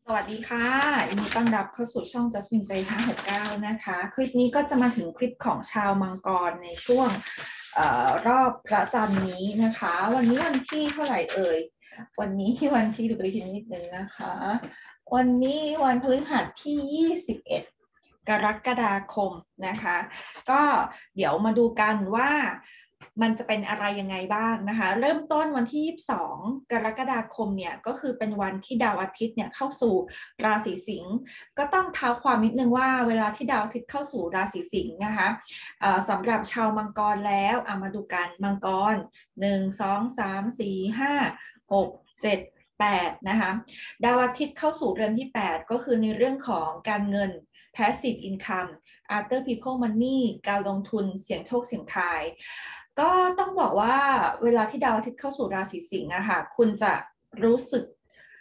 สวัสดีค่ะยินดีต้อนรับเข้าสู่ช่อง Jasmine ใจ569นะคะคลิปนี้ก็จะมาถึงคลิปของชาวมังกรในช่วงรอบพระจันทร์นี้นะคะวันนี้วันที่เท่าไหร่เอ่ยวันนี้วันที่ดูไปทีนิดนึงนะคะวันนี้วันพฤหัสที่21กรกฎาคมนะคะก็เดี๋ยวมาดูกันว่ามันจะเป็นอะไรยังไงบ้างนะคะเริ่มต้นวันที่22กรกฎาคมเนี่ยก็คือเป็นวันที่ดาวอาทิตย์เนี่ยเข้าสู่ราศีสิงห์ก็ต้องเท้าความนิดนึงว่าเวลาที่ดาวอาทิตย์เข้าสู่ราศีสิงห์นะคะสำหรับชาวมังกรแล้วมาดูกันมังกร1 2 3 4 5 6 7 8นะคะดาวอาทิตย์เข้าสู่เรือนที่8ก็คือในเรื่องของการเงิน passive income other people money การลงทุนเสี่ยงโชคเสี่ยงทายก็ต้องบอกว่าเวลาที่ดาวอาทิตย์เข้าสู่ราศีสิงห์นะคะคุณจะรู้สึก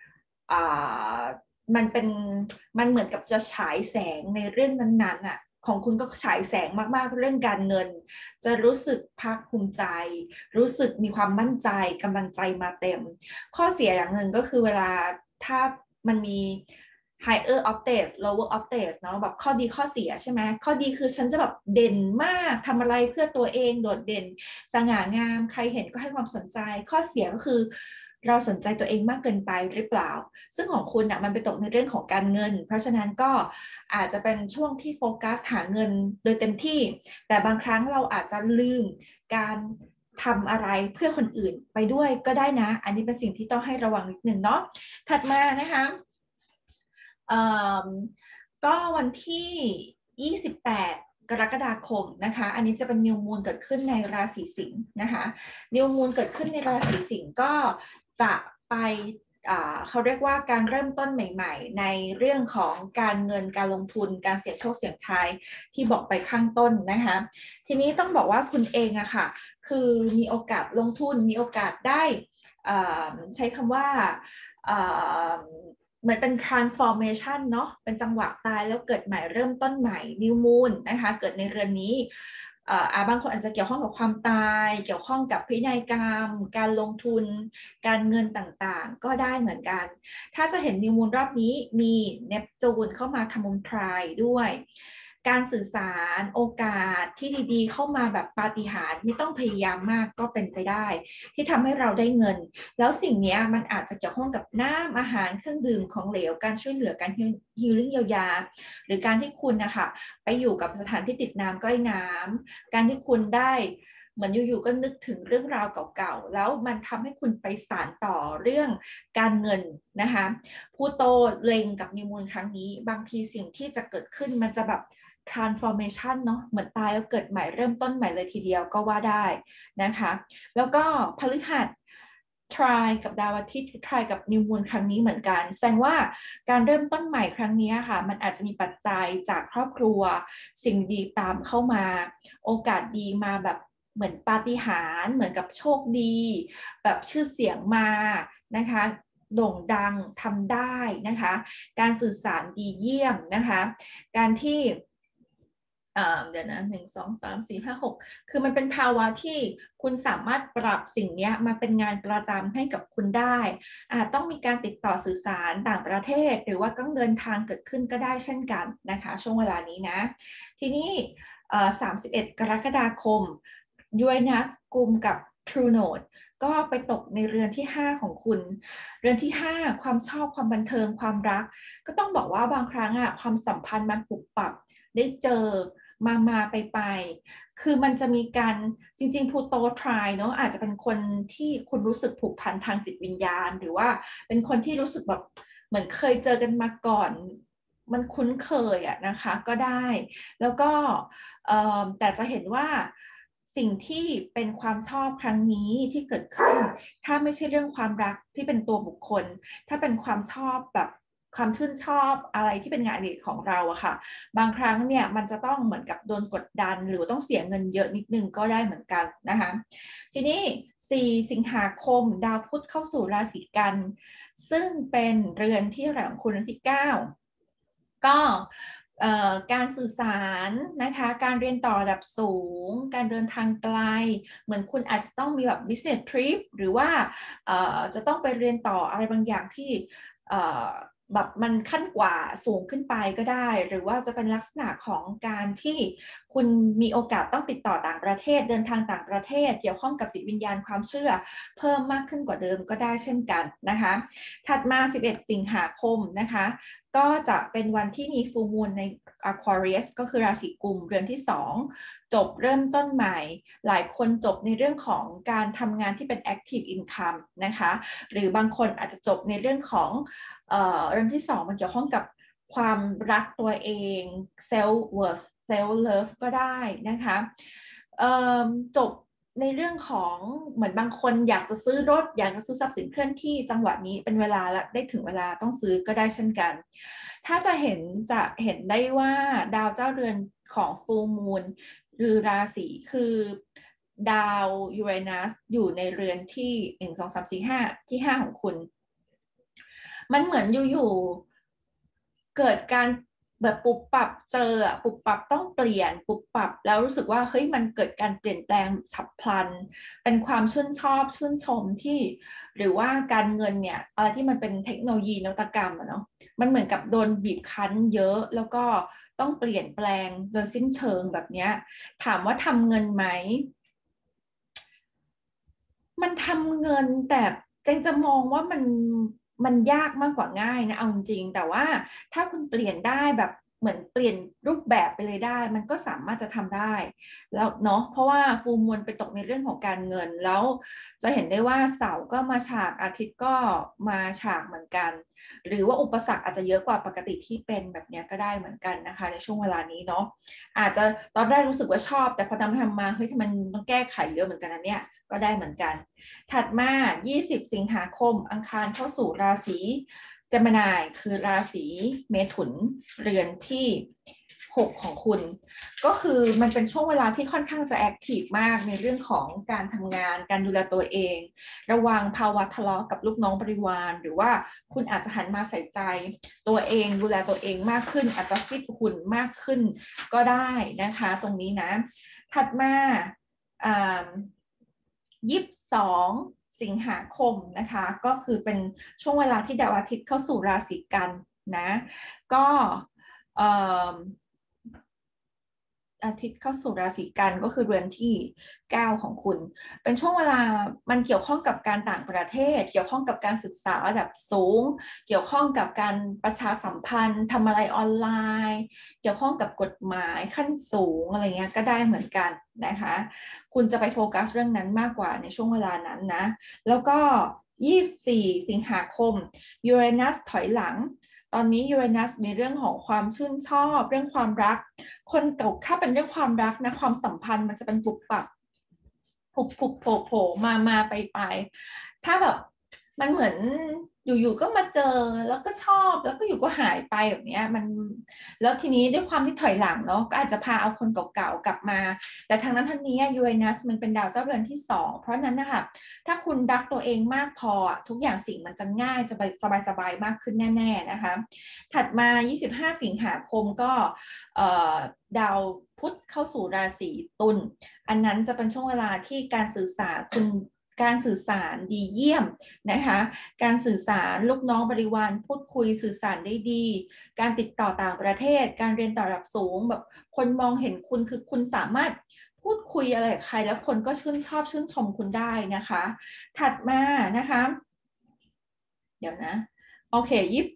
มันเป็นมันเหมือนกับจะฉายแสงในเรื่องนั้นๆอ่ะของคุณก็ฉายแสงมากๆเรื่องการเงินจะรู้สึกภาคภูมิใจรู้สึกมีความมั่นใจกำลังใจมาเต็มข้อเสียอย่างหนึ่งก็คือเวลาถ้ามันมี higher octave lower octave เนาะแบบข้อดีข้อเสียใช่ไหมข้อดีคือฉันจะแบบเด่นมากทำอะไรเพื่อตัวเองโดดเด่นสง่างามใครเห็นก็ให้ความสนใจข้อเสียก็คือเราสนใจตัวเองมากเกินไปหรือเปล่าซึ่งของคุณนะมันไปตกในเรื่องของการเงินเพราะฉะนั้นก็อาจจะเป็นช่วงที่โฟกัสหาเงินโดยเต็มที่แต่บางครั้งเราอาจจะลืมการทำอะไรเพื่อคนอื่นไปด้วยก็ได้นะอันนี้เป็นสิ่งที่ต้องให้ระวังนิดนึงเนาะถัดมานะคะก็วันที่28กรกฎาคมนะคะอันนี้จะเป็นนิวมูนเกิดขึ้นในราศีสิงห์นะคะนิวมูนเกิดขึ้นในราศีสิงห์ก็จะไปเขาเรียกว่าการเริ่มต้นใหม่ๆในเรื่องของการเงินการลงทุนการเสี่ยงโชคเสี่ยงทายที่บอกไปข้างต้นนะคะทีนี้ต้องบอกว่าคุณเองอะค่ะคือมีโอกาสลงทุนมีโอกาสได้ใช้คำว่าเหมือนเป็น transformation เนาะเป็นจังหวะตายแล้วเกิดใหม่เริ่มต้นใหม่ new moon นะคะเกิดในเรือนนี้บางคนอาจจะเกี่ยวข้องกับความตายเกี่ยวข้องกับพินัยกรรมการลงทุนการเงินต่างๆก็ได้เหมือนกันถ้าจะเห็น new moon รอบนี้มีเนปจูนเข้ามาทำมุมทรายด้วยการสื่อสารโอกาสที่ดีๆเข้ามาแบบปาฏิหาริย์ไม่ต้องพยายามมากก็เป็นไปได้ที่ทำให้เราได้เงินแล้วสิ่งนี้มันอาจจะเกี่ยวข้องกับน้ำอาหารเครื่องดื่มของเหลวการช่วยเหลือการฮีลิ่งเยียวยาหรือการที่คุณนะคะไปอยู่กับสถานที่ติดน้ำใกล้น้ำการที่คุณได้เหมือนอยู่ๆก็นึกถึงเรื่องราวเก่าๆแล้วมันทำให้คุณไปสานต่อเรื่องการเงินนะคะพูโตเล็งกับนิวมูลครั้งนี้บางทีสิ่งที่จะเกิดขึ้นมันจะแบบ transformation เนาะเหมือนตายแล้วเกิดใหม่เริ่มต้นใหม่เลยทีเดียวก็ว่าได้นะคะแล้วก็พฤหัส try กับดาวอาทิตย์ try กับนิวมูนครั้งนี้เหมือนกันแสดงว่าการเริ่มต้นใหม่ครั้งนี้ค่ะมันอาจจะมีปัจจัยจากครอบครัวสิ่งดีตามเข้ามาโอกาสดีมาแบบเหมือนปาฏิหาริย์เหมือนกับโชคดีแบบชื่อเสียงมานะคะโด่งดังทำได้นะคะการสื่อสารดีเยี่ยมนะคะการที่เดี๋ยวนะ1 2 3 4 5 6คือมันเป็นภาวะที่คุณสามารถปรับสิ่งนี้มาเป็นงานประจำให้กับคุณได้อาจต้องมีการติดต่อสื่อสารต่างประเทศหรือว่าต้องเดินทางเกิดขึ้นก็ได้เช่นกันนะคะช่วงเวลานี้นะทีนี้31กรกฎาคมยูเรนัสกุมกับ True Node ก็ไปตกในเรือนที่5ของคุณเรือนที่5ความชอบความบันเทิงความรักก็ต้องบอกว่าบางครั้งความสัมพันธ์มันปรับปรับได้เจอมาไปคือมันจะมีการจริงๆพูโตทรายเนาะอาจจะเป็นคนที่คุณรู้สึกผูกพันทางจิตวิญญาณหรือว่าเป็นคนที่รู้สึกแบบเหมือนเคยเจอกันมาก่อนมันคุ้นเคยนะคะก็ได้แล้วก็แต่จะเห็นว่าสิ่งที่เป็นความชอบครั้งนี้ที่เกิดขึ้นถ้าไม่ใช่เรื่องความรักที่เป็นตัวบุคคลถ้าเป็นความชอบแบบความชื่นชอบอะไรที่เป็นงานอดิเรกของเราอะค่ะบางครั้งเนี่ยมันจะต้องเหมือนกับโดนกดดันหรือต้องเสียเงินเยอะนิดนึงก็ได้เหมือนกันนะคะทีนี้4สิงหาคมดาวพุธเข้าสู่ราศีกันซึ่งเป็นเรือนที่แหลมคุณที่9ก็การสื่อสารนะคะการเรียนต่อระดับสูงการเดินทางไกลเหมือนคุณอาจจะต้องมีแบบ business trip หรือว่าจะต้องไปเรียนต่ออะไรบางอย่างที่แบบมันขั้นกว่าสูงขึ้นไปก็ได้หรือว่าจะเป็นลักษณะของการที่คุณมีโอกาสต้องติดต่อต่างประเทศเดินทางต่างประเทศเกี่ยวข้องกับจิตวิญญาณความเชื่อเพิ่มมากขึ้นกว่าเดิมก็ได้เช่นกันนะคะถัดมา11สิงหาคมนะคะก็จะเป็นวันที่มีฟูลมูนใน Aquarius ก็คือราศีกุมเรือนที่2จบเริ่มต้นใหม่หลายคนจบในเรื่องของการทำงานที่เป็น active income นะคะหรือบางคนอาจจะจบในเรื่องของเรื่องที่2มันเกี่ยวข้องกับความรักตัวเอง self worth self love ก็ได้นะคะจบในเรื่องของเหมือนบางคนอยากจะซื้อรถอยากจะซื้อทรัพย์สินเคลื่อนที่จังหวะนี้เป็นเวลาและได้ถึงเวลาต้องซื้อก็ได้เช่นกันถ้าจะเห็นได้ว่าดาวเจ้าเรือนของ full moon หรือราศีคือดาวยูเรนัสอยู่ในเรือนที่1 2 3 4 5ที่5ของคุณมันเหมือนอยู่ๆเกิดการแบบปุบปับเจอปุบปับต้องเปลี่ยนปุบปับแล้วรู้สึกว่าเฮ้ยมันเกิดการเปลี่ยนแปลงฉับพลันเป็นความชื่นชอบชื่นชมที่หรือว่าการเงินเนี่ยอะไรที่มันเป็นเทคโนโลยีนวัตกรรมอะเนาะมันเหมือนกับโดนบีบคั้นเยอะแล้วก็ต้องเปลี่ยนแปลงโดยสิ้นเชิงแบบนี้ถามว่าทำเงินไหมมันทำเงินแต่เจงจะมองว่ามันยากมากกว่าง่ายนะเอาจริงแต่ว่าถ้าคุณเปลี่ยนได้แบบเหมือนเปลี่ยนรูปแบบไปเลยได้มันก็สามารถจะทำได้แล้วเนาะเพราะว่าฟูลมูนไปตกในเรื่องของการเงินแล้วจะเห็นได้ว่าเสาร์ก็มาฉากอาทิตย์ก็มาฉากเหมือนกันหรือว่าอุปสรรคอาจจะเยอะกว่าปกติที่เป็นแบบนี้ก็ได้เหมือนกันนะคะในช่วงเวลานี้เนาะอาจจะตอนแรกรู้สึกว่าชอบแต่พอทำมาเฮ้ยมันต้องแก้ไขเยอะเหมือนกันนะเนี่ยก็ได้เหมือนกันถัดมา20สิงหาคมอังคารเข้าสู่ราศีเจมินายคือราศีเมถุนเรือนที่6ของคุณก็คือมันเป็นช่วงเวลาที่ค่อนข้างจะแอคทีฟมากในเรื่องของการทำงานการดูแลตัวเองระวังภาวะทะเลาะกับลูกน้องบริวารหรือว่าคุณอาจจะหันมาใส่ใจตัวเองดูแลตัวเองมากขึ้นอาจจะฟิตหุ่นมากขึ้นก็ได้นะคะตรงนี้นะถัดมา22สิงหาคมนะคะก็คือเป็นช่วงเวลาที่ดาวอาทิตย์เข้าสู่ราศีกันนะก็อาทิตย์เข้าสู่ราศีกันก็คือเรือนที่9ของคุณเป็นช่วงเวลามันเกี่ยวข้องกับการต่างประเทศเกี่ยวข้องกับการศึกษาระดับสูงเกี่ยวข้องกับการประชาสัมพันธ์ทำอะไรออนไลน์เกี่ยวข้องกับกฎหมายขั้นสูงอะไรเงี้ยก็ได้เหมือนกันนะคะคุณจะไปโฟกัสเรื่องนั้นมากกว่าในช่วงเวลานั้นนะแล้วก็24สิงหาคมยูเรนัสถอยหลังตอนนี้ยูเรนัสในเรื่องของความชื่นชอบเรื่องความรักคนเก่าถ้าเป็นเรื่องความรักนะความสัมพันธ์มันจะเป็นปุบปับผุบโผล่มาไปถ้าแบบมันเหมือนอยู่ๆก็มาเจอแล้วก็ชอบแล้วก็อยู่ก็หายไปแบบนี้มันแล้วทีนี้ด้วยความที่ถอยหลังเนาะก็อาจจะพาเอาคนเก่าๆกลับมาแต่ทางนั้นทางนี้ยูเรนัสมันเป็นดาวเจ้าเรือนที่2เพราะนั้นนะคะถ้าคุณรักตัวเองมากพอทุกอย่างสิ่งมันจะง่ายจะไปสบายๆมากขึ้นแน่ๆนะคะถัดมา25สิงหาคมก็ดาวพุธเข้าสู่ราศีตุลอันนั้นจะเป็นช่วงเวลาที่การสื่อสารการสื่อสารดีเยี่ยมนะคะการสื่อสารลูกน้องบริวารพูดคุยสื่อสารได้ดีการติดต่อต่างประเทศการเรียนต่อระดับสูงแบบคนมองเห็นคุณคือคุณสามารถพูดคุยอะไรกับใครแล้วคนก็ชื่นชอบชื่นชมคุณได้นะคะถัดมานะคะเดี๋ยวนะโอเค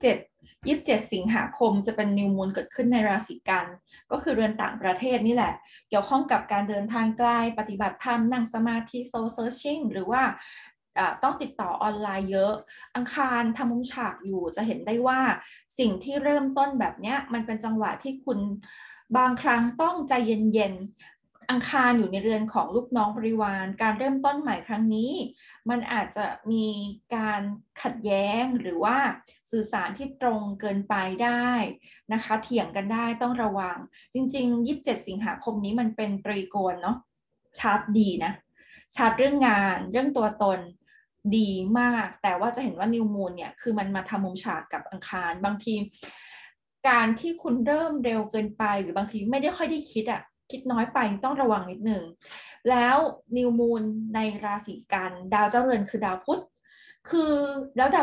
27สิงหาคมจะเป็นนิวมูนเกิดขึ้นในราศีกันก็คือเรือนต่างประเทศนี่แหละเกี่ยวข้องกับการเดินทางไกลปฏิบัติธรรมนั่งสมาธิโซลเซิร์ชิ่งหรือว่าต้องติดต่อออนไลน์เยอะอังคารทำมุมฉากอยู่จะเห็นได้ว่าสิ่งที่เริ่มต้นแบบนี้มันเป็นจังหวะที่คุณบางครั้งต้องใจเย็นๆอังคารอยู่ในเรือนของลูกน้องบริวารการเริ่มต้นใหม่ครั้งนี้มันอาจจะมีการขัดแย้งหรือว่าสื่อสารที่ตรงเกินไปได้นะคะเถียงกันได้ต้องระวังจริงๆ27สิงหาคมนี้มันเป็นตรีโกณเนาะชาร์ตดีนะชาร์ตเรื่องงานเรื่องตัวตนดีมากแต่ว่าจะเห็นว่านิวมูนเนี่ยคือมันมาทำมุมฉากกับอังคารบางทีการที่คุณเริ่มเร็วเกินไปหรือบางทีไม่ได้ค่อยได้คิดน้อยไปต้องระวังนิดนึงแล้วนิวมูนในราศีกันดาวเจ้าเรือนคือดาวพุธคือแล้วดาวพุธโท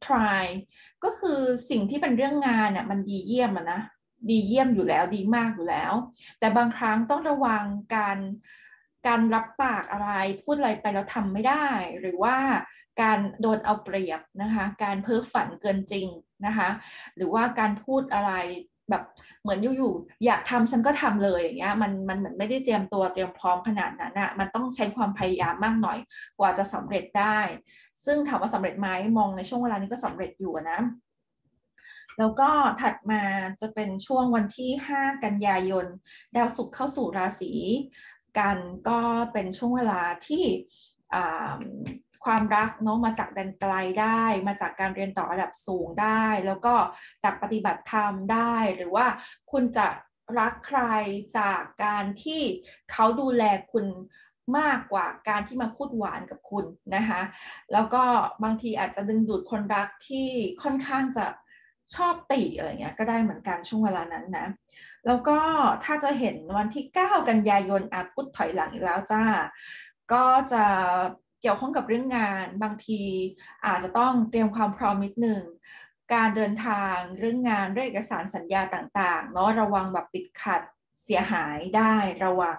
try ก็คือสิ่งที่เป็นเรื่องงานน่ะมันดีเยี่ยมนะดีเยี่ยมอยู่แล้วดีมากอยู่แล้วแต่บางครั้งต้องระวังการรับปากอะไรพูดอะไรไปแล้วทำไม่ได้หรือว่าการโดนเอาเปรียบนะคะการเพ้อฝันเกินจริงนะคะหรือว่าการพูดอะไรแบบเหมือนอยู่ๆอยากทำฉันก็ทำเลยอย่างเงี้ยมันเหมือนไม่ได้เตรียมตัวเตรียมพร้อมขนาดนั้นอะมันต้องใช้ความพยายามมากหน่อยกว่าจะสำเร็จได้ซึ่งถามว่าสำเร็จไหมมองในช่วงเวลานี้ก็สำเร็จอยู่นะแล้วก็ถัดมาจะเป็นช่วงวันที่5กันยายนดาวศุกร์เข้าสู่ราศีกันก็เป็นช่วงเวลาที่ความรักเนาะมาจากแดนไกลได้มาจากการเรียนต่อระดับสูงได้แล้วก็จากปฏิบัติธรรมได้หรือว่าคุณจะรักใครจากการที่เขาดูแลคุณมากกว่าการที่มาพูดหวานกับคุณนะคะแล้วก็บางทีอาจจะดึงดูดคนรักที่ค่อนข้างจะชอบติอะไรเงี้ยก็ได้เหมือนกันช่วงเวลานั้นนะแล้วก็ถ้าจะเห็นวันที่9กันยายนพุธถอยหลังอีกแล้วจ้าก็จะเกี่ยวข้องกับเรื่องงานบางทีอาจจะต้องเตรียมความพร้อมนิดนึงการเดินทางเรื่องงานเรื่องเอกสารสัญญาต่างๆเนาะระวังแบบติดขัดเสียหายได้ระวัง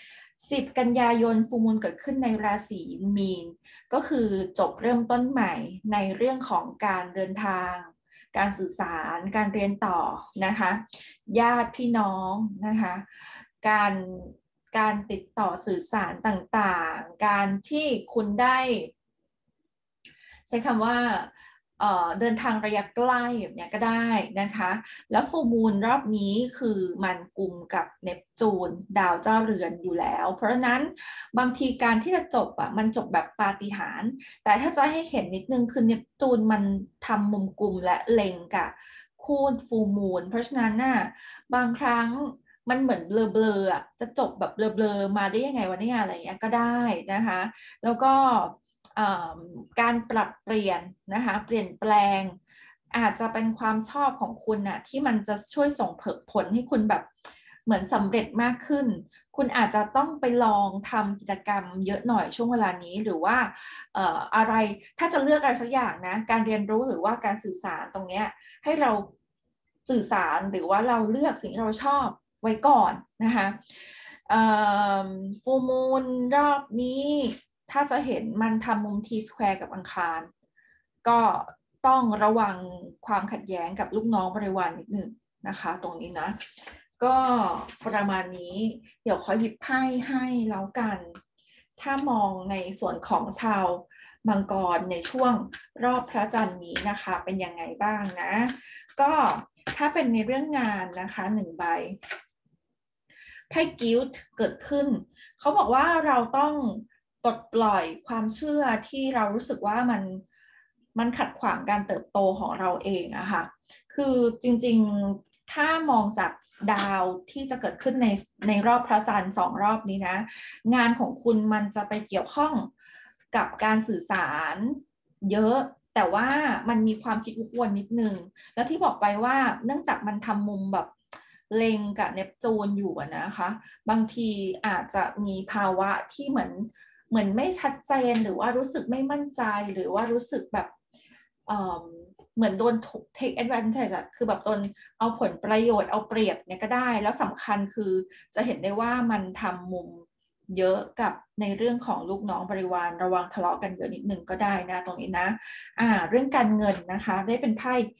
10กันยายนฟูลมูนเกิดขึ้นในราศีมีนก็คือจบเริ่มต้นใหม่ในเรื่องของการเดินทางการสื่อสารการเรียนต่อนะคะญาติพี่น้องนะคะการติดต่อสื่อสารต่างๆการที่คุณได้ใช้คำว่าเดินทางระยะใกล้แบบนี้ก็ได้นะคะแล้วฟูลมูนรอบนี้คือมันกุมกับเนปจูนดาวเจ้าเรือนอยู่แล้วเพราะฉะนั้นบางทีการที่จะจบมันจบแบบปาฏิหาริย์แต่ถ้าจะให้เห็นนิดนึงคือเนปจูนมันทำมุมกุมและเล็งกับคู่ฟูลมูนเพราะฉะนั้นน่ะบางครั้งมันเหมือนเบลอๆจะจบแบบเบลอๆมาได้ยังไงวะเนี่ยอะไรเงี้ยก็ได้นะคะแล้วก็การปรับเปลี่ยนนะคะเปลี่ยนแปลงอาจจะเป็นความชอบของคุณน่ะที่มันจะช่วยส่งผลให้คุณแบบเหมือนสำเร็จมากขึ้นคุณอาจจะต้องไปลองทำกิจกรรมเยอะหน่อยช่วงเวลานี้หรือว่าอะไรถ้าจะเลือกอะไรสักอย่างนะการเรียนรู้หรือว่าการสื่อสารตรงนี้ให้เราสื่อสารหรือว่าเราเลือกสิ่งที่เราชอบไว้ก่อนนะคะฟูลมูนรอบนี้ถ้าจะเห็นมันทำมุม T square กับอังคารก็ต้องระวังความขัดแย้งกับลูกน้องบริวารนิดหนึ่งนะคะตรงนี้นะก็ประมาณนี้เดี๋ยวขอหยิบไพ่ให้แล้วกันถ้ามองในส่วนของชาวมังกรในช่วงรอบพระจันทร์นี้นะคะเป็นยังไงบ้างนะก็ถ้าเป็นในเรื่องงานนะคะ1 ใบไพ่กิลต์เกิดขึ้นเขาบอกว่าเราต้องปลดปล่อยความเชื่อที่เรารู้สึกว่ามันขัดขวางการเติบโตของเราเองอะค่ะคือจริงๆถ้ามองจากดาวที่จะเกิดขึ้นในรอบพระจันทร์2 รอบนี้นะงานของคุณมันจะไปเกี่ยวข้องกับการสื่อสารเยอะแต่ว่ามันมีความคิดวกวนนิดนึงแล้วที่บอกไปว่าเนื่องจากมันทำมุมแบบเล็งกับเนปจูนอยู่นะคะบางทีอาจจะมีภาวะที่เหมือนไม่ชัดเจนหรือว่ารู้สึกไม่มั่นใจหรือว่ารู้สึกแบบเหมือนโดน take advantage คือแบบโดนเอาผลประโยชน์เอาเปรียบเนี่ยก็ได้แล้วสำคัญคือจะเห็นได้ว่ามันทำมุมเยอะกับในเรื่องของลูกน้องบริวารระวังทะเลาะกันเยอะนิดนึงก็ได้นะตรงนี้นะเรื่องการเงินนะคะได้เป็นไพ่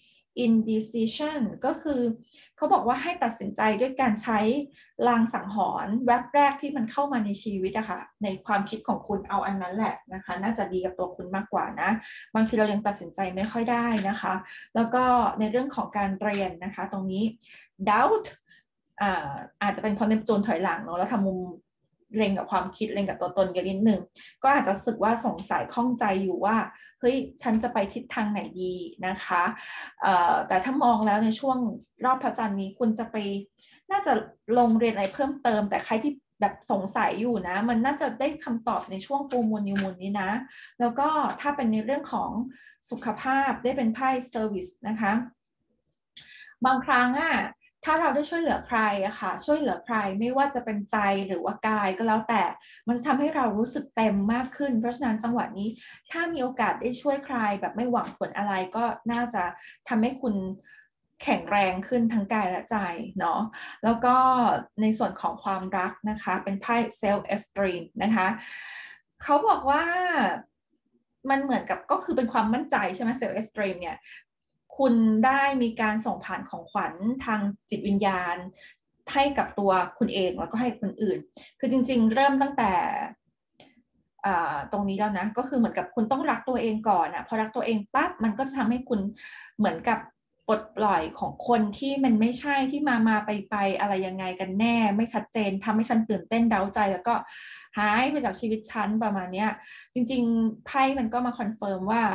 indecision ก็คือเขาบอกว่าให้ตัดสินใจด้วยการใช้ลางสังหรณ์แวบแรกที่มันเข้ามาในชีวิตอะค่ะในความคิดของคุณเอาอันนั้นแหละนะคะน่าจะดีกับตัวคุณมากกว่านะบางทีเรายังตัดสินใจไม่ค่อยได้นะคะแล้วก็ในเรื่องของการเรียนนะคะตรงนี้ doubt อาจจะเป็นเพราะเนปจูนถอยหลังเนาะแล้วทำมุมเล็งกับความคิดเล็งกับตัวตนกันนิดนึงก็อาจจะรู้สึกว่าสงสัยข้องใจอยู่ว่าเฮ้ยฉันจะไปทิศทางไหนดีนะคะแต่ถ้ามองแล้วในช่วงรอบพระจันทร์นี้คุณจะไปน่าจะลงเรียนอะไรเพิ่มเติมแต่ใครที่แบบสงสัยอยู่นะมันน่าจะได้คำตอบในช่วงฟูลมูนนิวมูนนี้นะแล้วก็ถ้าเป็นในเรื่องของสุขภาพได้เป็นไพ่เซอร์วิสนะคะบางครั้งถ้าเราได้ช่วยเหลือใครอะค่ะช่วยเหลือใครไม่ว่าจะเป็นใจหรือว่ากายก็แล้วแต่มันจะทำให้เรารู้สึกเต็มมากขึ้นเพราะฉะนั้นจังหวะนี้ถ้ามีโอกาสได้ช่วยใครแบบไม่หวังผลอะไรก็น่าจะทำให้คุณแข็งแรงขึ้นทั้งกายและใจเนาะแล้วก็ในส่วนของความรักนะคะเป็นไพ่ self esteem นะคะเขาบอกว่ามันเหมือนกับก็คือเป็นความมั่นใจใช่ไหม self esteem เนี่ยคุณได้มีการส่งผ่านของขวัญทางจิตวิญญาณให้กับตัวคุณเองแล้วก็ให้คนอื่นคือจริงๆเริ่มตั้งแต่ตรงนี้แล้วนะก็คือเหมือนกับคุณต้องรักตัวเองก่อนอะพอรักตัวเองปั๊บมันก็จะทำให้คุณเหมือนกับปลดปล่อยของคนที่มันไม่ใช่ที่มาไปอะไรยังไงกันแน่ไม่ชัดเจนทำให้ฉันตื่นเต้นเร้าใจแล้วก็หายไปจากชีวิตฉันประมาณนี้จริงๆไพ่มันก็มาคอนเฟิร์มว่า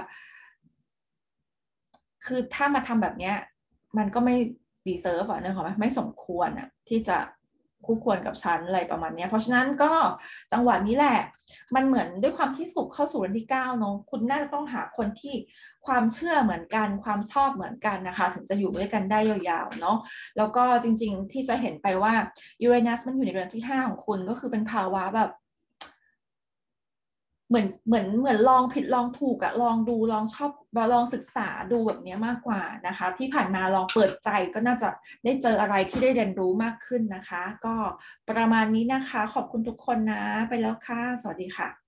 คือถ้ามาทำแบบนี้มันก็ไม่ดีเซิร์ฟอะนึกออกไหมไม่สมควรอะที่จะคู่ควรกับฉันอะไรประมาณนี้เพราะฉะนั้นก็จังหวะนี้แหละมันเหมือนด้วยความที่สุขเข้าสู่วันที่9เนาะคุณน่าจะต้องหาคนที่ความเชื่อเหมือนกันความชอบเหมือนกันนะคะถึงจะอยู่ด้วยกันได้ยาวๆเนาะแล้วก็จริงๆที่จะเห็นไปว่ายูเรนัสมันอยู่ในเรือนที่5ของคุณก็คือเป็นภาวะแบบเหมือนลองผิดลองถูกอะลองดูลองชอบลองศึกษาดูแบบนี้มากกว่านะคะที่ผ่านมาลองเปิดใจก็น่าจะได้เจออะไรที่ได้เรียนรู้มากขึ้นนะคะก็ประมาณนี้นะคะขอบคุณทุกคนนะไปแล้วค่ะสวัสดีค่ะ